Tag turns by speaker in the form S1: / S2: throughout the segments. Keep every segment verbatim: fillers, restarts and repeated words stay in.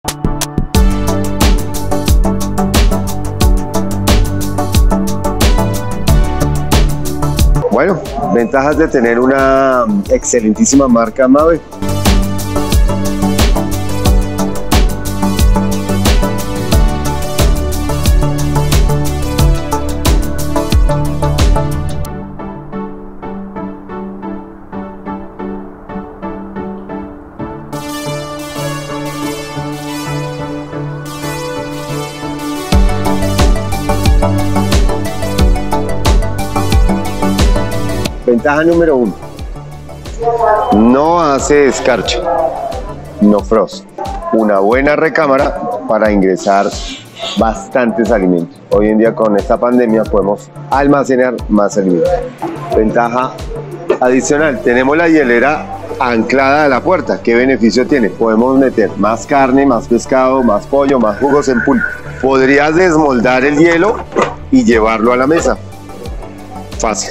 S1: Bueno, ventajas de tener una excelentísima marca Mave. Ventaja número uno, no hace escarcha, no frost. Una buena recámara para ingresar bastantes alimentos. Hoy en día con esta pandemia podemos almacenar más alimentos. Ventaja adicional, tenemos la hielera anclada a la puerta. ¿Qué beneficio tiene? Podemos meter más carne, más pescado, más pollo, más jugos en pulpo. Podrías desmoldar el hielo y llevarlo a la mesa. Fácil.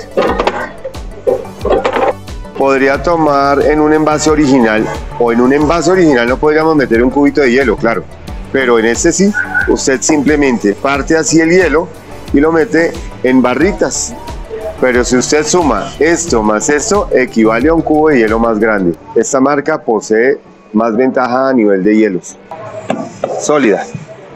S1: Podría tomar en un envase original, o en un envase original no podríamos meter un cubito de hielo, claro, pero en este sí, usted simplemente parte así el hielo y lo mete en barritas. Pero si usted suma esto más esto, equivale a un cubo de hielo más grande. Esta marca posee más ventaja a nivel de hielos. Sólida.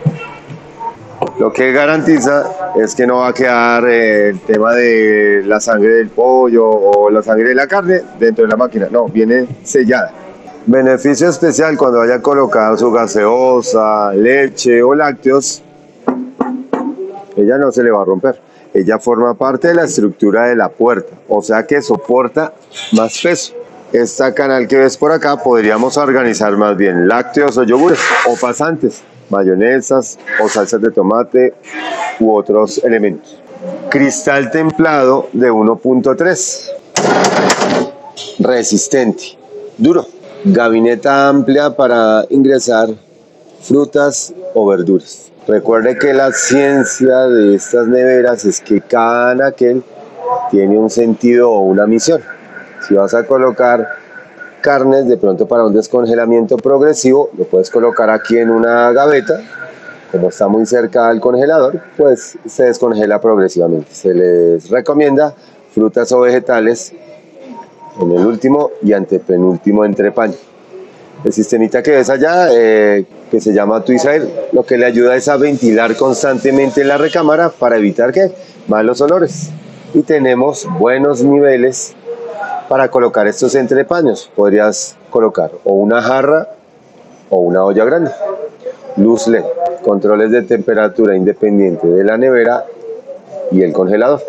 S1: Lo que garantiza es que no va a quedar eh, el tema de la sangre del pollo o la sangre de la carne dentro de la máquina. No, viene sellada. Beneficio especial cuando vaya a colocar su gaseosa, leche o lácteos, ella no se le va a romper. Ella forma parte de la estructura de la puerta, o sea que soporta más peso. Esta canal que ves por acá podríamos organizar más bien lácteos o yogures o pasantes, mayonesas o salsas de tomate u otros elementos. Cristal templado de uno punto tres, resistente, duro. Gabineta amplia para ingresar frutas o verduras. Recuerde que la ciencia de estas neveras es que cada anaquel tiene un sentido o una misión. Si vas a colocar carnes de pronto para un descongelamiento progresivo, lo puedes colocar aquí en una gaveta. Como está muy cerca al congelador, pues se descongela progresivamente. Se les recomienda frutas o vegetales en el último y antepenúltimo entrepaño. El sistemita que ves allá, eh, que se llama Twisair, lo que le ayuda es a ventilar constantemente la recámara para evitar que malos olores. Y tenemos buenos niveles para colocar estos entrepaños. Podrías colocar o una jarra o una olla grande. Luz L E D, controles de temperatura independiente de la nevera y el congelador.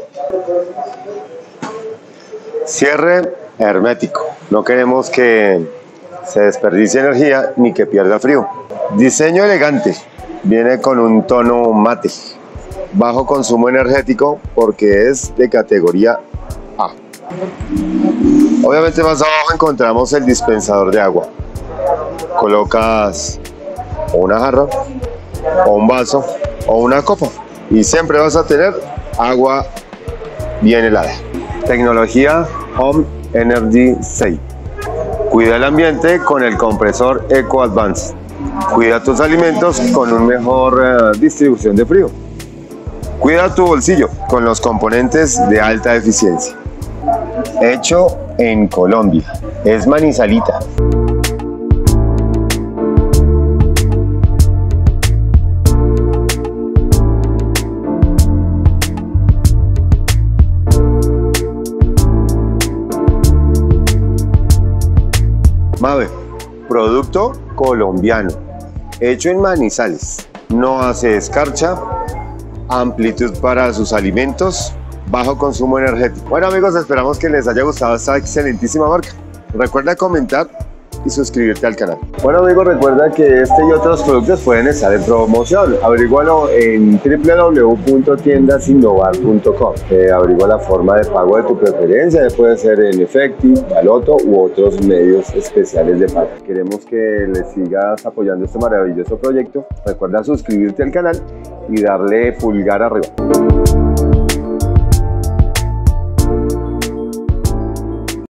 S1: Cierre hermético. No queremos que se desperdicie energía ni que pierda frío. Diseño elegante. Viene con un tono mate. Bajo consumo energético porque es de categoría A. Obviamente más abajo encontramos el dispensador de agua. Colocas una jarra o un vaso o una copa y siempre vas a tener agua bien helada. Tecnología Home Energy Save. Cuida el ambiente con el compresor Eco Advance. Cuida tus alimentos con una mejor uh, distribución de frío. Cuida tu bolsillo con los componentes de alta eficiencia. Hecho en Colombia. Es Manizalita. Mave, producto colombiano, hecho en Manizales, no hace escarcha, amplitud para sus alimentos, bajo consumo energético. Bueno amigos, esperamos que les haya gustado esta excelentísima marca. Recuerda comentar y suscribirte al canal. Bueno amigos, recuerda que este y otros productos pueden estar en promoción. Averígualo en w w w punto tiendas innovar punto com. Eh, averigua la forma de pago de tu preferencia. Puede ser en Efecti, Baloto u otros medios especiales de pago. Queremos que les sigas apoyando este maravilloso proyecto. Recuerda suscribirte al canal y darle pulgar arriba.